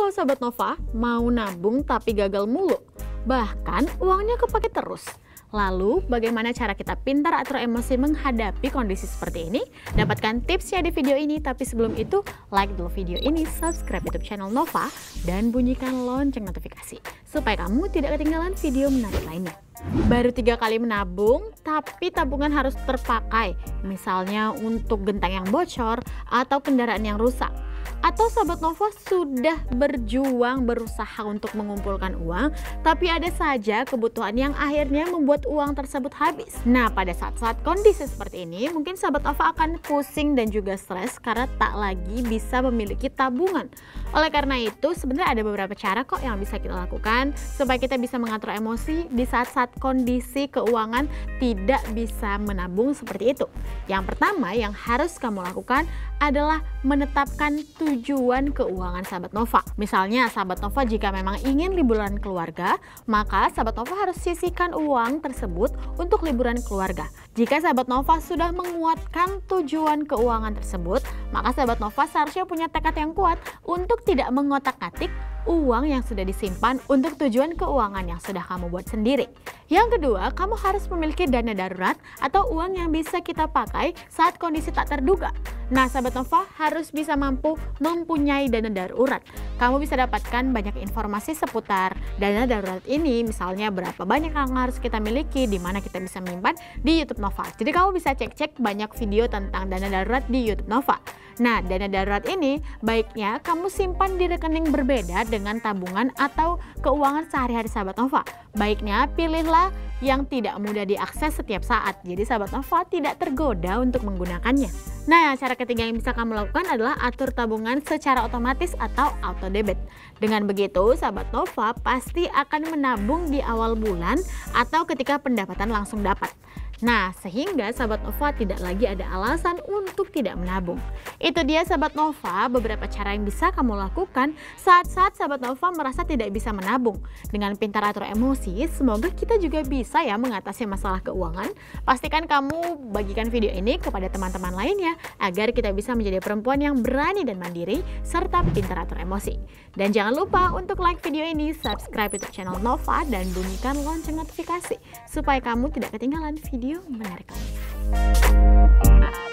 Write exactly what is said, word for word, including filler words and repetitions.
Halo Sobat Nova, mau nabung tapi gagal mulu? Bahkan uangnya kepake terus. Lalu bagaimana cara kita pintar atur emosi menghadapi kondisi seperti ini? Dapatkan tipsnya di video ini, tapi sebelum itu like dulu video ini, subscribe YouTube channel Nova, dan bunyikan lonceng notifikasi supaya kamu tidak ketinggalan video menarik lainnya. Baru tiga kali menabung, tapi tabungan harus terpakai, misalnya untuk genteng yang bocor atau kendaraan yang rusak. Atau Sobat Nova sudah berjuang berusaha untuk mengumpulkan uang, tapi ada saja kebutuhan yang akhirnya membuat uang tersebut habis. Nah, pada saat-saat kondisi seperti ini, mungkin Sobat Nova akan pusing dan juga stres karena tak lagi bisa memiliki tabungan. Oleh karena itu, sebenarnya ada beberapa cara kok yang bisa kita lakukan supaya kita bisa mengatur emosi di saat-saat kondisi keuangan tidak bisa menabung seperti itu. Yang pertama yang harus kamu lakukan adalah menetapkan tujuan keuangan Sahabat Nova. Misalnya Sahabat Nova jika memang ingin liburan keluarga, maka Sahabat Nova harus sisihkan uang tersebut untuk liburan keluarga. Jika Sahabat Nova sudah menguatkan tujuan keuangan tersebut, maka Sahabat Nova seharusnya punya tekad yang kuat untuk tidak mengotak-atik uang yang sudah disimpan untuk tujuan keuangan yang sudah kamu buat sendiri. Yang kedua, kamu harus memiliki dana darurat atau uang yang bisa kita pakai saat kondisi tak terduga. Nah, Sahabat Nova harus bisa mampu mempunyai dana darurat. Kamu bisa dapatkan banyak informasi seputar dana darurat ini, misalnya berapa banyak yang harus kita miliki, di mana kita bisa menyimpan di YouTube Nova. Jadi kamu bisa cek-cek banyak video tentang dana darurat di YouTube Nova. Nah, dana darurat ini baiknya kamu simpan di rekening berbeda dengan tabungan atau keuangan sehari-hari Sahabat Nova. Baiknya pilihlah yang tidak mudah diakses setiap saat, jadi Sahabat Nova tidak tergoda untuk menggunakannya. Nah, cara ketiga yang bisa kamu lakukan adalah atur tabungan secara otomatis atau auto debit. Dengan begitu, Sahabat Nova pasti akan menabung di awal bulan atau ketika pendapatan langsung dapat. Nah, sehingga Sahabat Nova tidak lagi ada alasan untuk tidak menabung. Itu dia Sahabat Nova beberapa cara yang bisa kamu lakukan saat-saat Sahabat Nova merasa tidak bisa menabung. Dengan pintar atur emosi, semoga kita juga bisa ya mengatasi masalah keuangan. Pastikan kamu bagikan video ini kepada teman-teman lainnya agar kita bisa menjadi perempuan yang berani dan mandiri serta pintar atur emosi. Dan jangan lupa untuk like video ini, subscribe YouTube channel Nova, dan bunyikan lonceng notifikasi supaya kamu tidak ketinggalan video menarik lainnya.